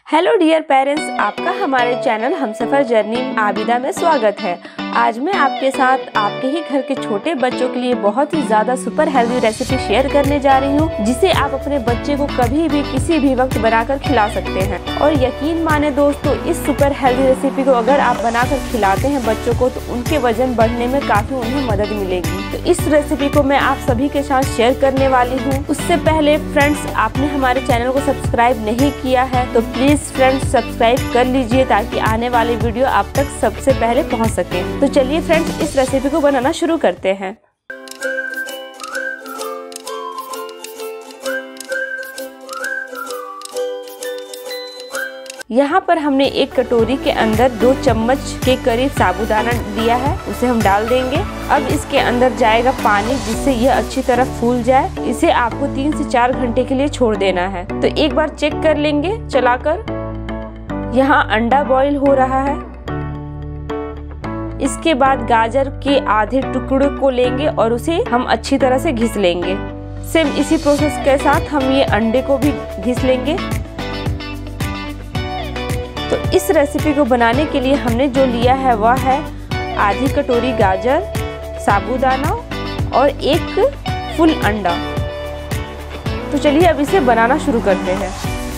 Hello dear parents, आपका हमारे channel Humsafar journey Abida में स्वागत है। आज मैं आपके साथ आपके ही घर के छोटे बच्चों के लिए बहुत ही ज्यादा सुपर हेल्दी रेसिपी शेयर करने जा रही हूँ, जिसे आप अपने बच्चे को कभी भी किसी भी वक्त बनाकर खिला सकते हैं। और यकीन माने दोस्तों, इस सुपर हेल्दी रेसिपी को अगर आप बनाकर खिलाते हैं बच्चों को तो उनके वजन बढ़ने में काफी उन्हें मदद मिलेगी। तो इस रेसिपी को मैं आप सभी के साथ शेयर करने वाली हूँ। उससे पहले फ्रेंड्स, आपने हमारे चैनल को सब्सक्राइब नहीं किया है तो प्लीज फ्रेंड्स सब्सक्राइब कर लीजिए, ताकि आने वाली वीडियो आप तक सबसे पहले पहुंच सके। तो चलिए फ्रेंड्स, इस रेसिपी को बनाना शुरू करते हैं। यहाँ पर हमने एक कटोरी के अंदर 2 चम्मच के करीब साबूदाना लिया है, उसे हम डाल देंगे। अब इसके अंदर जाएगा पानी, जिससे यह अच्छी तरह फूल जाए। इसे आपको 3 से 4 घंटे के लिए छोड़ देना है। तो एक बार चेक कर लेंगे चलाकर। यहाँ अंडा बॉईल हो रहा है। इसके बाद गाजर के आधे टुकड़े को लेंगे और उसे हम अच्छी तरह से घिस लेंगे। सेम इसी प्रोसेस के साथ हम ये अंडे को भी घिस लेंगे। तो इस रेसिपी को बनाने के लिए हमने जो लिया है वह है आधी कटोरी गाजर, साबूदाना और 1 फुल अंडा। तो चलिए अब इसे बनाना शुरू करते हैं।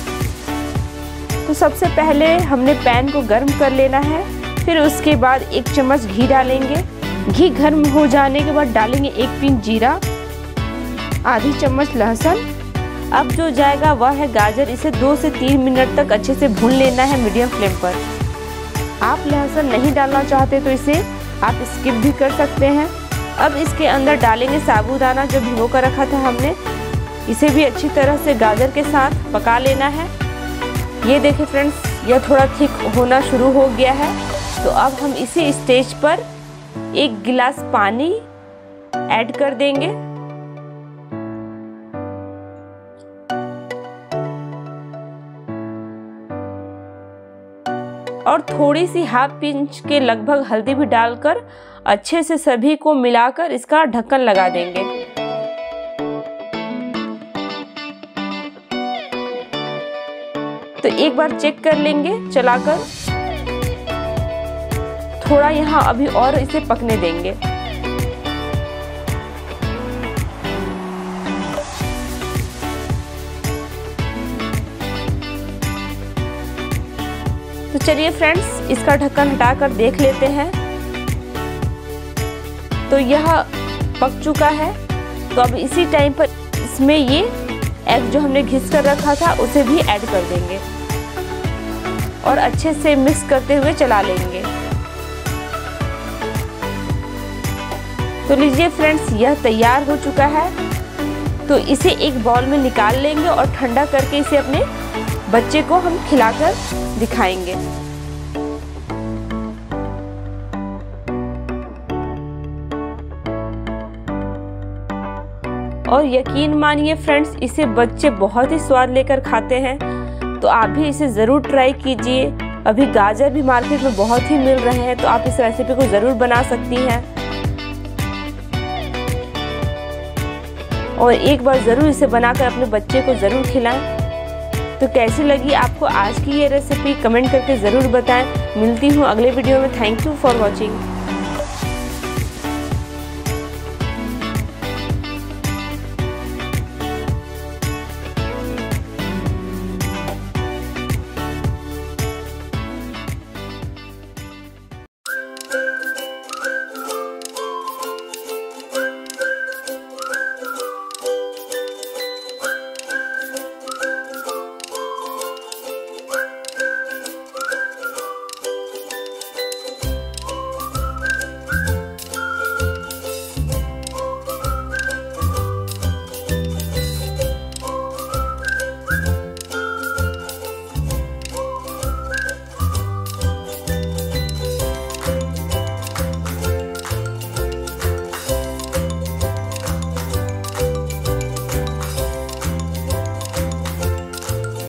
तो सबसे पहले हमने पैन को गर्म कर लेना है। फिर उसके बाद 1 चम्मच घी डालेंगे। घी गर्म हो जाने के बाद डालेंगे 1 पिंच जीरा, आधी चम्मच लहसुन। अब जो जाएगा वह है गाजर। इसे 2 से 3 मिनट तक अच्छे से भून लेना है मीडियम फ्लेम पर। आप लहसुन नहीं डालना चाहते तो इसे आप स्किप भी कर सकते हैं। अब इसके अंदर डालेंगे साबूदाना जो भिगो कर रखा था हमने। इसे भी अच्छी तरह से गाजर के साथ पका लेना है। ये देखिए फ्रेंड्स, यह थोड़ा थिक होना शुरू हो गया है। तो अब हम इसी स्टेज पर 1 गिलास पानी ऐड कर देंगे। और थोड़ी सी ½ पिंच के लगभग हल्दी भी डालकर अच्छे से सभी को मिलाकर इसका ढक्कन लगा देंगे। तो एक बार चेक कर लेंगे चलाकर। थोड़ा यहाँ अभी और इसे पकने देंगे। तो चलिए फ्रेंड्स, इसका ढक्कन हटाकर देख लेते हैं। तो यह पक चुका है। तो अब इसी टाइम पर इसमें ये एग जो हमने घिस कर रखा था उसे भी ऐड कर देंगे और अच्छे से मिक्स करते हुए चला लेंगे। तो लीजिए फ्रेंड्स, यह तैयार हो चुका है। तो इसे एक बाउल में निकाल लेंगे और ठंडा करके इसे अपने बच्चे को हम खिलाकर दिखाएंगे। और यकीन मानिए फ्रेंड्स, इसे बच्चे बहुत ही स्वाद लेकर खाते हैं। तो आप भी इसे ज़रूर ट्राई कीजिए। अभी गाजर भी मार्केट में बहुत ही मिल रहे हैं, तो आप इस रेसिपी को ज़रूर बना सकती हैं। और एक बार ज़रूर इसे बनाकर अपने बच्चे को ज़रूर खिलाएं। तो कैसी लगी आपको आज की ये रेसिपी, कमेंट करके ज़रूर बताएं। मिलती हूँ अगले वीडियो में। Thank you for watching.